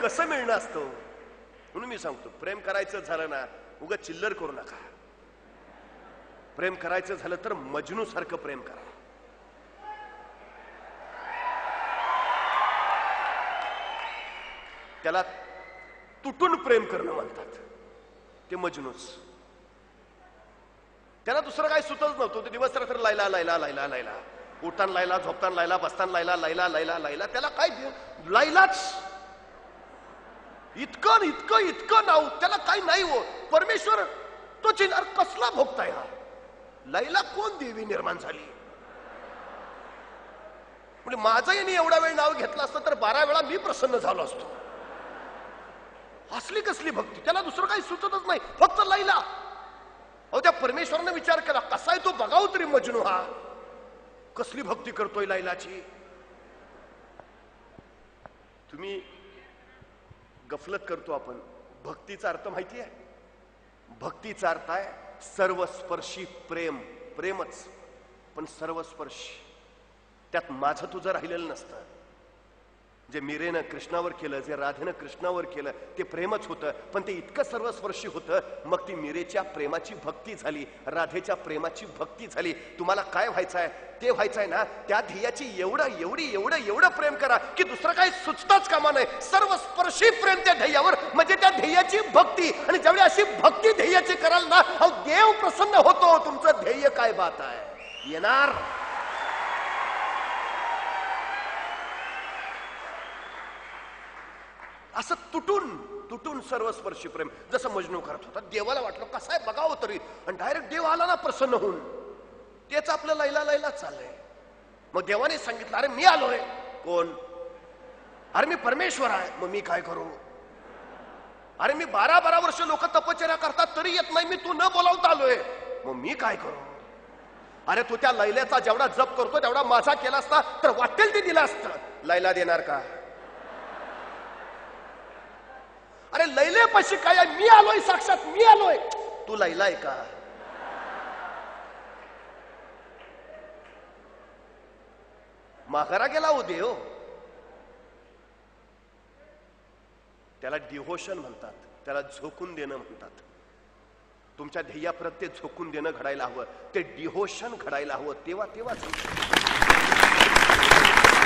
कसं मिळणं असतं. म्हणून मी सांगतो, प्रेम करायचं झालं ना उगाच चिल्लर करू नका. प्रेम करायचं झालं तर मजनू सारखं प्रेम करा. त्याला तुटून प्रेम करणं म्हणतात. ते मजनूच. त्याला दुसरं काही सुचत नव्हतं. ते दिवस रात्र लायला लायला लायला लायला, उठताना लायला, झोपताना लायला, बसताना लायला, लायला लायला लायला. त्याला काय लायलाच इतकं इतकं इतकं नाव त्याला काही नाही हो. परमेश्वर तो चिन्ह कसला भोगताय हा. लैला कोण देवी निर्माण झाली. म्हणजे माझं यांनी एवढा वेळ नाव घेतलं असतं तर 12 वेळा मी प्रसन्न झालो असतो. असली कसली भक्ती. त्याला दुसरं काही सुचतच नाही, फक्त लैला. अहो त्या परमेश्वराने विचार केला कसा आहे तो बघाव तरी मजनू हा. कसली भक्ती करतोय लैलाची. तुम्ही गफलत करतो आपण. भक्तीचा अर्थ माहिती आहे. भक्तीचा अर्थ आहे सर्वस्पर्शी प्रेम. प्रेमच पण सर्वस्पर्शी. त्यात माझं तुझं राहिलेलं नसतं. जे मीरेनं कृष्णावर केलं, जे राधेनं कृष्णावर केलं ते प्रेमच होतं, पण ते इतकं सर्वस्पर्शी होतं. मग ती मीरेच्या प्रेमाची भक्ती झाली, राधेच्या प्रेमाची भक्ती झाली. तुम्हाला काय व्हायचं आहे ते व्हायचं आहे ना, त्या ध्येयाची एवढं एवढी एवढं एवढं प्रेम करा की दुसरं काही सुचताच कामा नाही. सर्वस्पर्शी प्रेम त्या ध्येयावर, म्हणजे त्या ध्येयाची भक्ती. आणि ज्यावेळी अशी भक्ती ध्येयाची कराल ना, अहो देव प्रसन्न होतो. तुमचं ध्येय काय बात आहे. येणार असं तुटून तुटून सर्वस्पर्शी प्रेम. जसं मजनू करत होता. देवाला वाटलं कसं आहे बघावं तरी, आणि डायरेक्ट देव आला ना प्रसन्न होऊन. तेच आपलं लैला लैला चाललंय. मग देवाने सांगितलं अरे मी आलोय. कोण? अरे मी परमेश्वर आहे. मग मी काय करू? अरे मी 12-12 वर्ष लोक तपश्चर्या करतात तरी येत नाही, मी तू न बोलावता आलोय. मग मी काय करू? अरे तू त्या लैल्याचा जेवढा जप करतो तेवढा माझा केला असता तर वाटेल ते दिलं असतं. लैला देणार का? अरे लैलेपाशी काय आहे? मी आलोय, साक्षात मी आलोय. तू लैला आहे का? माघारा गेला हो देव. त्याला डिव्होशन म्हणतात, त्याला झोकून देणं म्हणतात. तुमच्या ध्येयाप्रत्ये झोकून देणं घडायला हवं, ते डिव्होशन घडायला हवं. तेव्हा